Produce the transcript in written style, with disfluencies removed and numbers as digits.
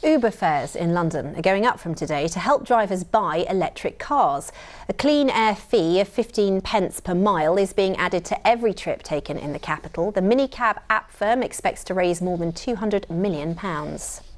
Uber fares in London are going up from today to help drivers buy electric cars. A clean air fee of 15 pence per mile is being added to every trip taken in the capital. The minicab app firm expects to raise more than £200 million.